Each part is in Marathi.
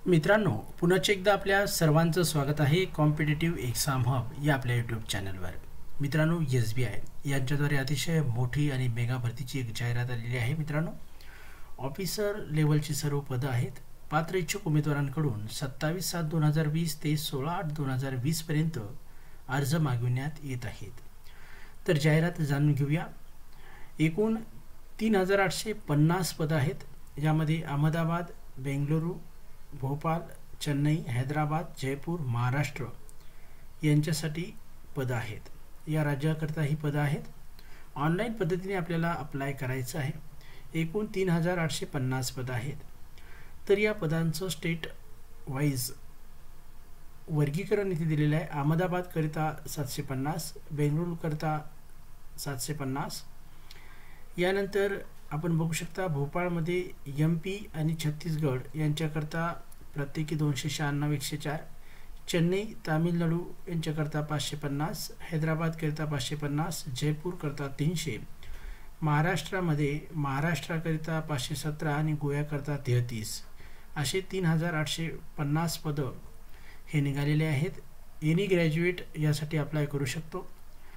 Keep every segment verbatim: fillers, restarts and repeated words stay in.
मित्रांनो, पुनश्च एकदा आपल्या सर्वांचं स्वागत आहे कॉम्पिटिटिव्ह एक्झाम हब या आपल्या यूट्यूब चॅनलवर. मित्रांनो, एस बी आय यांच्याद्वारे अतिशय मोठी आणि मेगा भरतीची एक जाहिरात आलेली आहे. मित्रांनो, ऑफिसर लेवलची सर्व पदं आहेत. पात्र इच्छुक उमेदवारांकडून सत्तावीस सात दोन हजार वीस ते सोळा आठ दोन हजार वीसपर्यंत अर्ज मागविण्यात येत आहेत. तर जाहिरात जाणून घेऊया. एकूण तीन हजार आठशे पन्नास पदं आहेत. यामध्ये अहमदाबाद, बेंगळुरू, भोपाळ, चेन्नई, हैदराबाद, जयपूर, महाराष्ट्र यांच्यासाठी पदं आहेत. या राज्याकरता ही पदं आहेत. ऑनलाईन पद्धतीने आपल्याला अप्लाय करायचं आहे. एकूण तीन हजार आठशे पन्नास पदं आहेत. तर या पदांचं स्टेट वाईज वर्गीकरण इथे दिलेलं आहे. अहमदाबादकरिता सातशे पन्नास, बेंगळुरूकरिता सातशे पन्नास. यानंतर आपण बघू शकता भोपाळमध्ये एम पी आणि छत्तीसगड यांच्याकरता प्रत्येकी दोनशे शहाण्णव एकशे चार, चेन्नई तामिळनाडू यांच्याकरता पाचशे पन्नास, हैदराबादकरिता पाचशे पन्नास, जयपूरकरता तीनशे, महाराष्ट्रामध्ये महाराष्ट्राकरिता पाचशे सतरा आणि गोव्याकरता तेहतीस असे तीन हजार आठशे पन्नास पदं हे निघालेले आहेत. एनी ग्रॅज्युएट यासाठी अप्लाय करू शकतो.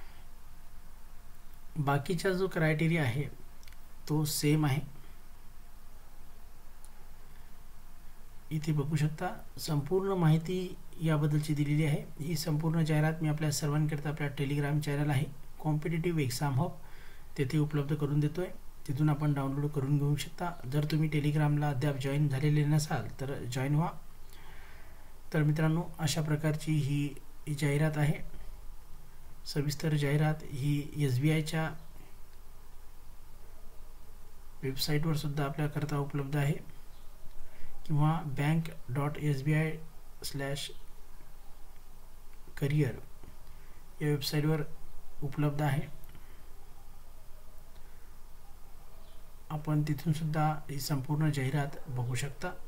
बाकीचा जो क्रायटेरिया आहे तो सेम आहे. इथे बघू शकता संपूर्ण माहिती याबद्दलची दिलेली आहे. ही संपूर्ण जाहिरात मी आपल्या सर्वांकरता आपल्या टेलिग्राम चॅनल आहे कॉम्पिटिटिव्ह एक्झाम हब तेथे उपलब्ध करून देतो आहे. तिथून आपण डाउनलोड करून घेऊ शकता. जर तुम्ही टेलिग्रामला अद्याप जॉईन झालेले नसाल तर जॉईन व्हा. तर मित्रांनो, अशा प्रकारची ही जाहिरात आहे. सविस्तर जाहिरात ही एस बी आयच्या वेबसाईटवर सुद्धा आपल्याकरता उपलब्ध आहे किंवा bank dot S B I slash career या वेबसाईटवर उपलब्ध आहे. आपण तिथून सुद्धा ही संपूर्ण जाहिरात बघू शकता.